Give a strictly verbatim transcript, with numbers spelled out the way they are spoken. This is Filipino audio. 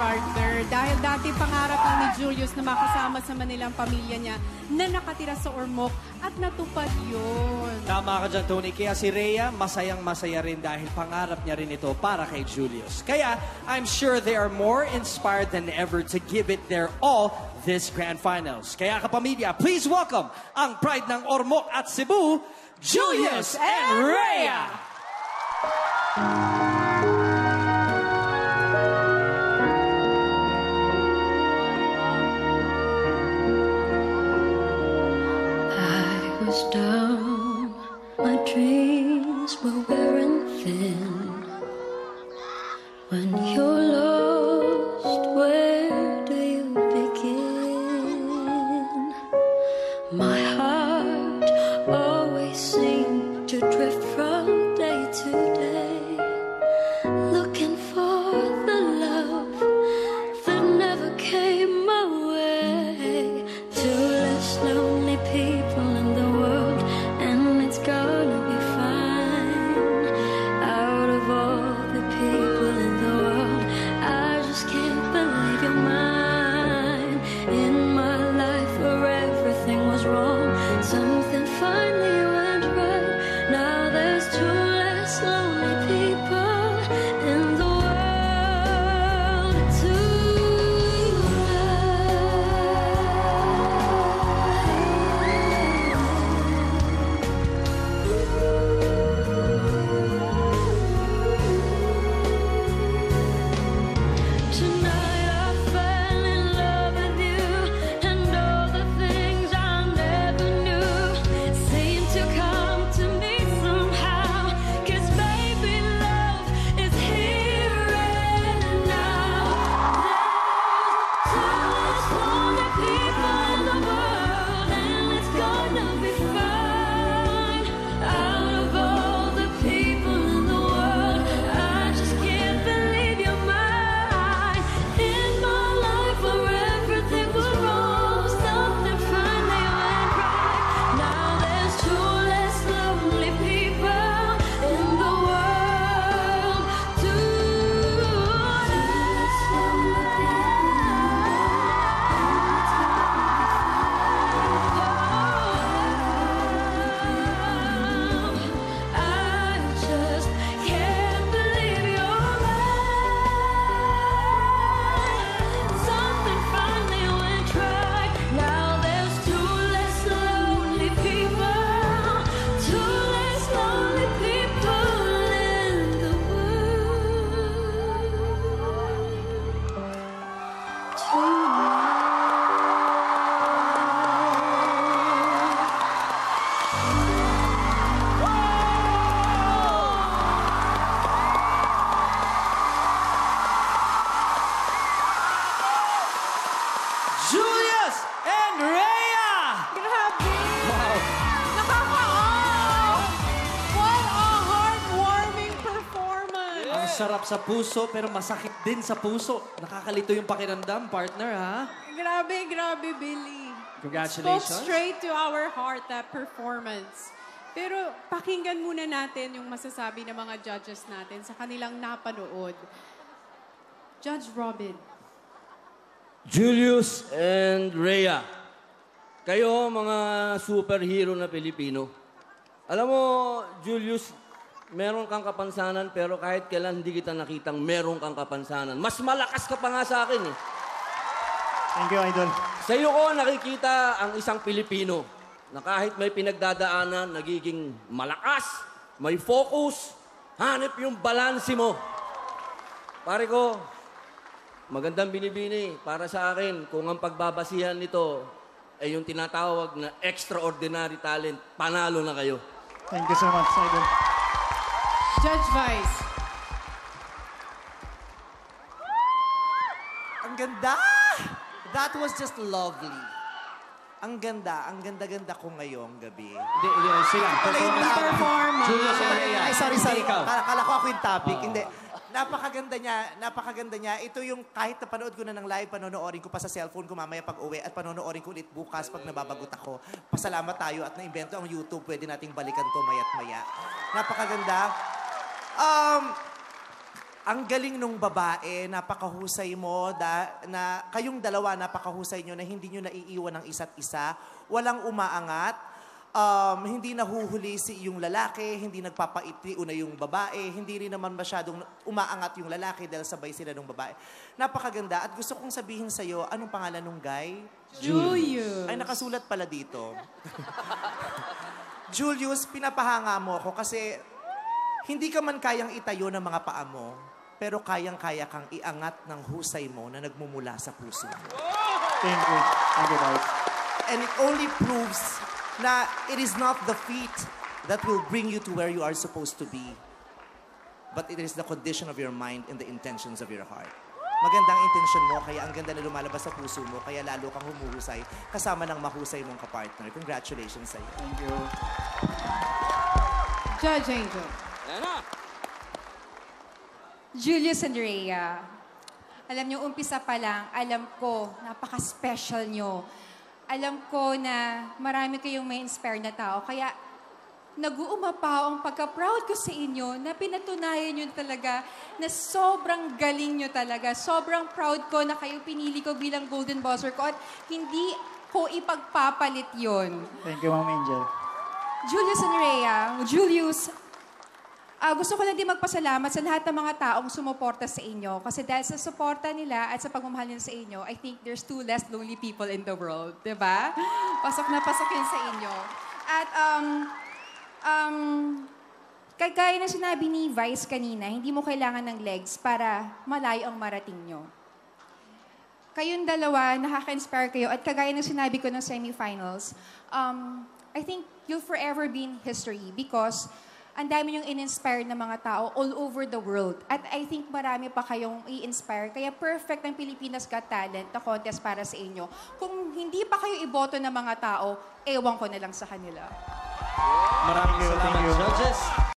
partner. Dahil dati pangarap lang ni Julius na makasama sa Manilang pamilya niya na nakatira sa Ormoc at natupad yun. Tama ka dyan, Tony. Kaya si Rhea, masayang-masaya rin dahil pangarap niya rin ito para kay Julius. Kaya, I'm sure they are more inspired than ever to give it their all this Grand Finals. Kaya kapamilya, please welcome ang pride ng Ormoc at Cebu, Julius and Rhea! I was down, my dreams were wearing thin. When you're lost, where do you begin? My heart always seemed to drift from day to day, looking for the love that never came my way. Two less lonely people in the world, and it's gonna be fine. Out of all the people in the world, I just can't believe you're mine. In my life where everything was wrong, something finally went right. Now there's two less lonely people in the world. Two Tonight I fell in love with you, and all the things I never knew seem to come to me somehow. 'Cause baby, love is here and now. There's two less lonely people in the world, and it's gonna be fine. Out of all the people in the world, I just can't believe you're mine. In my life where everything was wrong, something finally went right. Now there's two less lonely people in the world. Two less lonely I just can't believe you're mine. Something finally went right. Now there's two less lonely people, two less lonely people in the world. Julius and Rhea! Grabe! Wow! Nakaka-awe! What a heartwarming performance! Ang sarap sa puso, pero masakit din sa puso. Nakakalito yung pakiramdam, partner, ha? Grabe, grabe, Billy. Congratulations. Spoke straight to our heart, that performance. Pero pakinggan muna natin yung masasabi ng mga judges natin sa kanilang napanood. Judge Robin. Julius and Rhea, kayo mga superhero na Pilipino. Alam mo, Julius, meron kang kapansanan pero kahit kailan hindi kita nakitang meron kang kapansanan. Mas malakas ka pa nga sa akin eh. Thank you, Idol. Sa iyo ko nakikita ang isang Pilipino na kahit may pinagdadaanan, nagiging malakas, may focus, hanip yung balanse mo. Pare ko, magandang binibini para sa akin kung ang pagbabasihan nito ay yung tinatawag na extraordinary talent, panalo na kayo. Thank you so much, Idol. Judge Vice. Ang ganda! That was just lovely. Ang ganda, ang ganda-ganda ko ngayong gabi. Hindi, hindi, sila. Performance. Performance. Julius and Rhea. Ay, sorry, sorry. Hindi ikaw. Kala, kala ko ako yung topic. Oo. Hindi. Napakaganda niya, napakaganda niya. Ito yung kahit napanood ko na ng live, panonoorin ko pa sa cellphone ko mamaya pag uwi at panonoorin ko ulit bukas pag nababagot ako. Pasalamat tayo at na-invento ang YouTube. Pwede nating balikan to mayat maya. Napakaganda. Um, ang galing nung babae, napakahusay mo, da, na kayong dalawa napakahusay nyo na hindi nyo naiiwan ng isa't isa. Walang umaangat, um, hindi nahuhuli si yung lalaki, hindi nagpapaiti una yung babae, hindi rin naman masyadong umaangat yung lalaki dahil sabay sila ng babae. Napakaganda. At gusto kong sabihin sa'yo, anong pangalan nung guy? Julius. Ay, nakasulat pala dito. Julius, pinapahanga mo ako kasi hindi ka man kayang itayo ng mga paa mo, pero kayang-kaya kang iangat ng husay mo na nagmumula sa puso mo. Thank you. Thank you, guys. And it only proves na it is not the feet that will bring you to where you are supposed to be, but it is the condition of your mind and the intentions of your heart. Magandang intention mo, kaya ang ganda na lumalabas sa puso mo, kaya lalo kang humuhusay kasama ng mahusay mong kapartner. Congratulations sa iyo. Thank you. Judge Angel. Ayan na. Julius and Rhea, alam niyo, umpisa pa lang, alam ko, napaka-special niyo. Alam ko na marami kayong may inspire na tao. Kaya nag-uumapaw ang pagka-proud ko sa inyo na pinatunayan niyo talaga na sobrang galing niyo talaga. Sobrang proud ko na kayo pinili ko bilang Golden Buzzer ko at hindi ko ipagpapalit yon. Thank you, Ma'am Angel. Julius and Rhea, Julius, ah, gusto ko lang din magpasalamat sa lahat ng mga taong sumuporta sa inyo. Kasi dahil sa suporta nila at sa pagmamahal nila sa inyo, I think there's two less lonely people in the world. Diba? Pasok na pasok yun sa inyo. At, um, um, kagaya na sinabi ni Vice kanina, hindi mo kailangan ng legs para malayo ang marating nyo. Kayong dalawa, nakaka-inspire kayo. At kagaya ng sinabi ko ng semifinals, um, I think you'll forever be in history because ang dami niyong in-inspire na mga tao all over the world. At I think marami pa kayong i-inspire. Kaya perfect ang Pilipinas Got Talent na contest para sa inyo. Kung hindi pa kayo iboto ng mga tao, ewan ko na lang sa kanila. Maraming salamat, Thank you. judges.